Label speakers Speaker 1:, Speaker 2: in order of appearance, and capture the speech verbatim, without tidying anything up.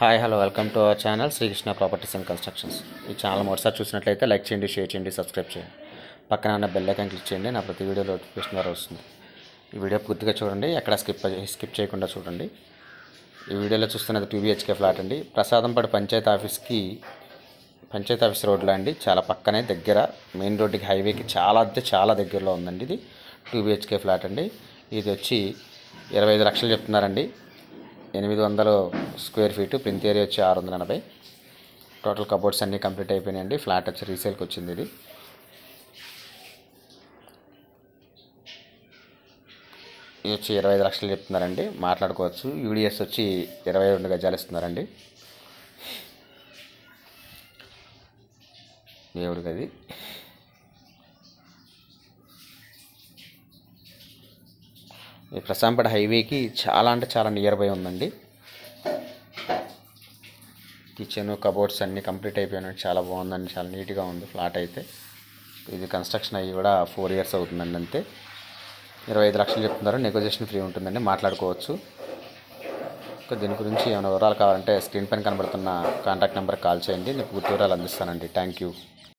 Speaker 1: Hi hello welcome to our channel Srikrishna properties and constructions. ఈ channel మొదటిసారి చూసినట్లయితే like చేయండి, షేర్ చేయండి, సబ్స్క్రైబ్ చేయండి. పక్కన ఉన్న బెల్ ఐకాన్ క్లిక్ చేయండి. నా ప్రతి వీడియో నోటిఫికేషన్ ద్వారా వస్తుంది. ఈ వీడియో పూర్తిగా చూడండి, ఎక్కడ స్కిప్ స్కిప్ చేయకుండా చూడండి. ఈ వీడియోలో చూస్తున్నది టూ బిహెచ్కే ఫ్లాట్ అండి. ప్రసాదంపాడు పంచాయతీ ఆఫీస్కి పంచాయతీ ఆఫీస్ రోడ్లో అండి, చాలా పక్కనే దగ్గర, మెయిన్ రోడ్డుకి హైవేకి చాలా అంటే చాలా దగ్గరలో ఉందండి. ఇది టూ బిహెచ్కే ఫ్లాట్ అండి. ఇది వచ్చి ఇరవై ఐదు లక్షలు చెప్తున్నారండి. ఎనిమిది వందలు స్క్వేర్ ఫీటు, ప్లింత్ ఏరియా వచ్చి ఆరు వందల ఎనభై. టోటల్ కబోర్డ్స్ అన్నీ కంప్లీట్ అయిపోయినాయండి. ఫ్లాట్ వచ్చి రీసేల్కి వచ్చింది. ఇది ఇది వచ్చి ఇరవై ఐదు లక్షలు చెప్తున్నారండి, మాట్లాడుకోవచ్చు. యూడిఎస్ వచ్చి ఇరవై రెండు గజాలు ఇస్తున్నారండి. దేవుడి గది ఈ ప్రసాదంపాడు హైవేకి చాలా అంటే చాలా నియర్ బై ఉందండి. కిచెన్ కబోర్డ్స్ అన్నీ కంప్లీట్ అయిపోయినాయి. చాలా బాగుందండి, చాలా నీట్గా ఉంది ఫ్లాట్ అయితే. ఇది కన్స్ట్రక్షన్ అయ్యి కూడా ఫోర్ ఇయర్స్ అవుతుందండి అంతే. ఇరవై ఐదు లక్షలు చెప్తున్నారు, నెగోజియేషన్ ఫ్రీ ఉంటుందండి, మాట్లాడుకోవచ్చు. దీని గురించి ఏమైనా వివరాలు కావాలంటే స్క్రీన్ పైన కనబడుతున్న కాంటాక్ట్ నెంబర్కి కాల్ చేయండి, నేను పూర్తి వివరాలు అందిస్తానండి. Thank you.